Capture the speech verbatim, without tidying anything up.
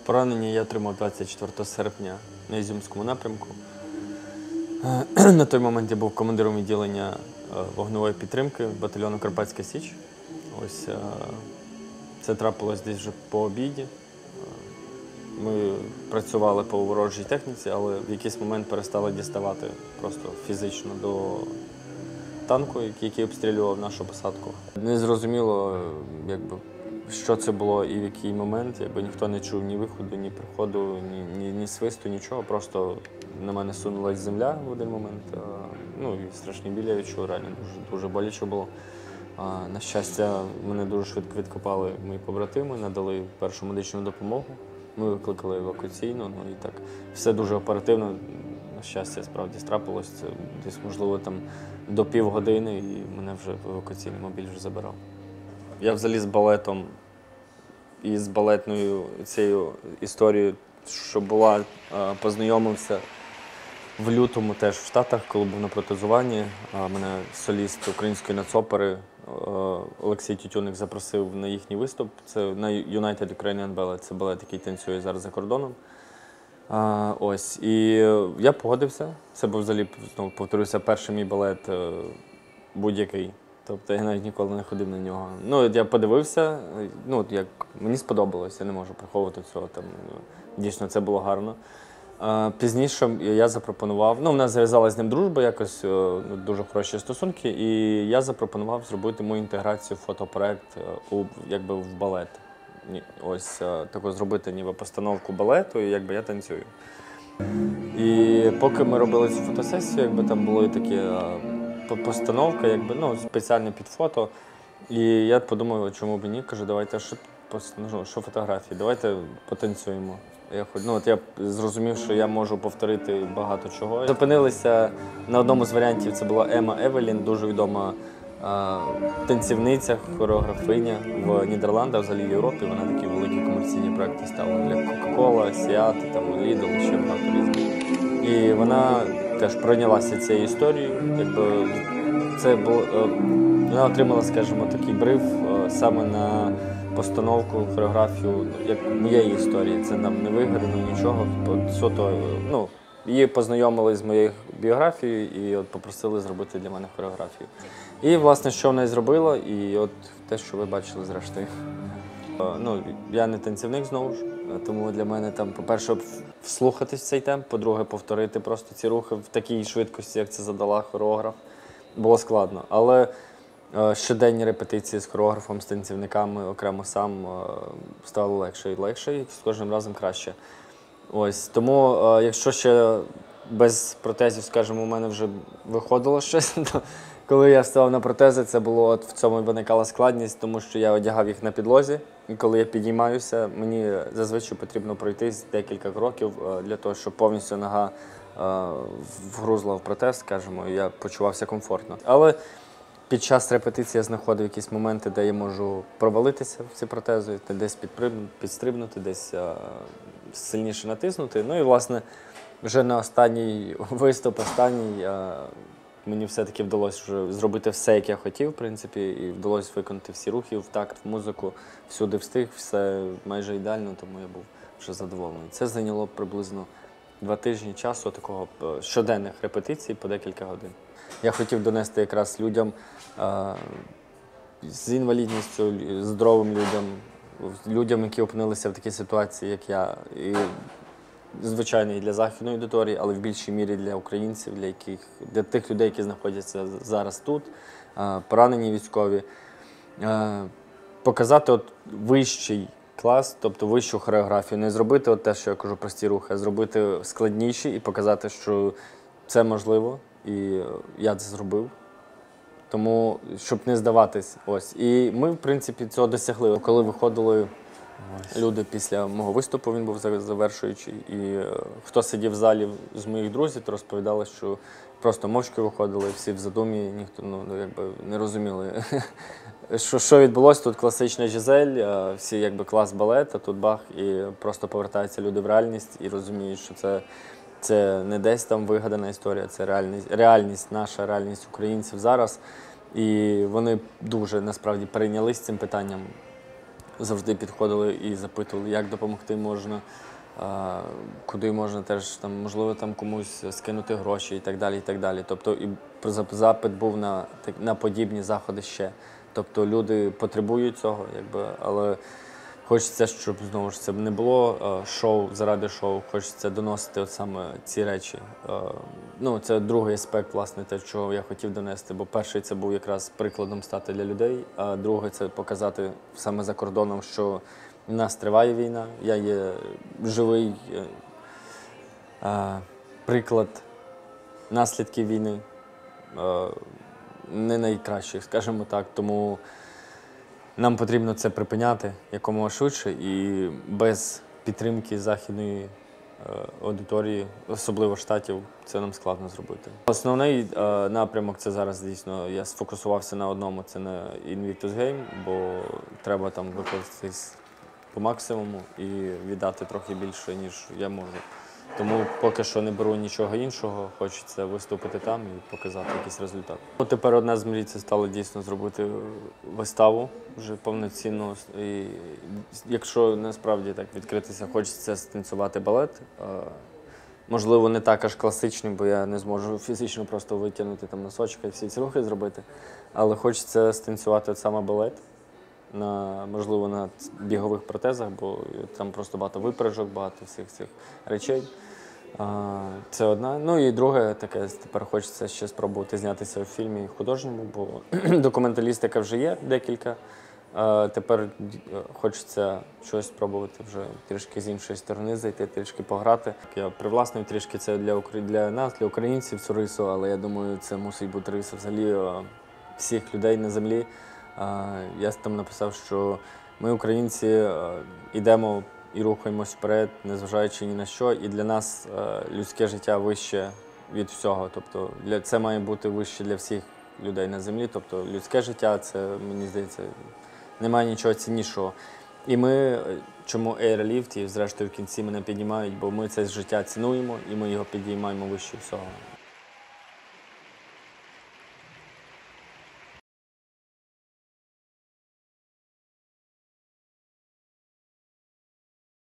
Поранення я отримав двадцять четвертого серпня на Ізюмському напрямку. На той момент я був командиром відділення вогневої підтримки батальйону «Карпатська Січ». Ось це трапилось десь вже по обіді. Ми працювали по ворожій техніці, але в якийсь момент перестали діставати просто фізично до танку, який обстрілював нашу посадку. Не зрозуміло, якби, що це було і в який момент, якби ніхто не чув ні виходу, ні приходу, ні, ні, ні свисту, нічого. Просто на мене сунулась земля в один момент. Ну і страшні біль я відчув, реально дуже, дуже боляче було. На щастя, мене дуже швидко відкопали мої побратими, надали першу медичну допомогу. Ми викликали евакуаційну, ну і так все дуже оперативно. На щастя, справді трапилось. Десь, можливо, там до півгодини, і мене вже в евакуаційний мобіль вже забирав. Я взагалі з балетом і з балетною цією історією, що була, познайомився в лютому теж в Штатах, коли був на протезуванні. Мене соліст української нацопери Олексій Тютюник запросив на їхній виступ. Це на United Ukrainian Ballet, це балет, який танцює зараз за кордоном. А, ось, і я погодився. Це був взагалі, знову повторюся, перший мій балет будь-який. Тобто я навіть ніколи не ходив на нього. Ну, я подивився, ну, як мені сподобалось, я не можу приховувати цього. Там, дійсно, це було гарно. А, пізніше я запропонував, ну, в нас зав'язалася з ним дружба, якось ну, дуже хороші стосунки, і я запропонував зробити мою інтеграцію в фотопроект у, якби, в балет. Ось таку зробити ніби постановку балету, і якби я танцюю. І поки ми робили цю фотосесію, якби там були такі постановка, якби, ну, спеціально під фото. І я подумав, чому б ні, кажу, давайте, що, ну, що фотографії, давайте потанцюємо. Я, ну, от я зрозумів, що я можу повторити багато чого. Зупинилися на одному з варіантів, це була Ема Евелін, дуже відома танцівниця, хореографиня в Нідерландах, взагалі в Європі. Вона такі великі комерційні проекти ставила для Coca-Cola, Сіат, Lidl, ще багато різних. І вона теж пройнялася цією історією. Якби це було, вона отримала, скажімо, такий бриф саме на постановку, хореографію як моєї історії. Це нам не вигадано нічого. Суто, ну, її познайомили з моєю біографією і от попросили зробити для мене хореографію. І, власне, що вона і зробила, і от те, що ви бачили зрештою. Ну, я не танцівник, знову ж, тому для мене там, по-перше, вслухатись в цей темп, по-друге, повторити просто ці рухи в такій швидкості, як це задала хореограф, було складно. Але щоденні репетиції з хореографом, з танцівниками, окремо сам, стало легше і легше, і з кожним разом краще. Ось, тому, якщо ще без протезів, скажімо, у мене вже виходило щось, то коли я вставав на протези, це було, от в цьому виникала складність, тому що я одягав їх на підлозі, і коли я підіймаюся, мені зазвичай потрібно пройти декілька кроків для того, щоб повністю нога вгрузла в протез, скажімо, і я почувався комфортно. Але під час репетиції я знаходив якісь моменти, де я можу провалитися в ці протези, десь підстрибнути, десь сильніше натиснути. Ну і, власне, вже на останній виступ, останній, мені все-таки вдалося вже зробити все, як я хотів, в принципі, і вдалося виконати всі рухи в такт, в музику, всюди встиг, все майже ідеально, тому я був вже задоволений. Це зайняло приблизно два тижні часу такого щоденних репетицій по декілька годин. Я хотів донести якраз людям з інвалідністю, здоровим людям, людям, які опинилися в такій ситуації, як я, і, звичайно, і для західної аудиторії, але в більшій мірі для українців, для, яких, для тих людей, які знаходяться зараз тут, поранені військові, показати от вищий клас, тобто вищу хореографію, не зробити от те, що я кажу, прості рухи, а зробити складніші і показати, що це можливо, і я це зробив. Тому, щоб не здаватись. Ось. І ми, в принципі, цього досягли. Коли виходили люди після мого виступу, він був завершуючий, і хто сидів в залі з моїх друзів, то розповідали, що просто мовчки виходили, всі в задумі, ніхто ну, якби не розуміли, що, що відбулося. Тут класична Жизель, всі якби клас балет, а тут бах, і просто повертаються люди в реальність і розуміють, що це, це не десь там вигадана історія, це реальність, реальність, наша реальність українців зараз. І вони дуже, насправді, перейнялись цим питанням. завжди підходили і запитували, як допомогти можна, а, куди можна теж, там, можливо, там комусь скинути гроші і так далі. і так далі. Тобто і зап- запит був на, так- на подібні заходи ще. Тобто люди потребують цього, якби, але хочеться, щоб знову ж це не було е, шоу заради шоу, хочеться доносити от саме ці речі. Е, Ну, це другий аспект, власне, те, чого я хотів донести. Бо перший це був якраз прикладом стати для людей, а другий це показати саме за кордоном, що в нас триває війна, я є живий е, е, приклад наслідків війни, е, не найкращих, скажімо так. Тому нам потрібно це припиняти якомога швидше, і без підтримки західної е, аудиторії, особливо штатів, це нам складно зробити. Основний е, напрямок це зараз дійсно, я сфокусувався на одному, це на Invictus Game, бо треба там використатись по максимуму і віддати трохи більше, ніж я можу. Тому поки що не беру нічого іншого, хочеться виступити там і показати якийсь результат. Ну, тепер одна з мрій це стало дійсно зробити виставу вже повноцінну. І якщо насправді так відкритися, хочеться станцювати балет. Можливо, не так аж класичний, бо я не зможу фізично просто витягнути там носочки і всі ці рухи зробити. Але хочеться станцювати от саме балет. На, можливо, на бігових протезах, бо там просто багато випереджок, багато всіх цих речей. А, Це одна. Ну і друге, таке, тепер хочеться ще спробувати знятися в фільмі художньому, бо документалістика вже є декілька. А тепер хочеться щось спробувати вже трішки з іншої сторони зайти, трішки пограти. Я привласнив трішки це для, для нас, для українців цю рису, але я думаю, це мусить бути риса взагалі всіх людей на землі. Я там написав, що ми, українці, йдемо і рухаємось вперед, незважаючи ні на що, і для нас людське життя вище від всього. Тобто для, це має бути вище для всіх людей на землі. Тобто людське життя, це, мені здається, немає нічого ціннішого. І ми, чому Airlift, і зрештою в кінці мене піднімають, бо ми це життя цінуємо і ми його підіймаємо вище всього.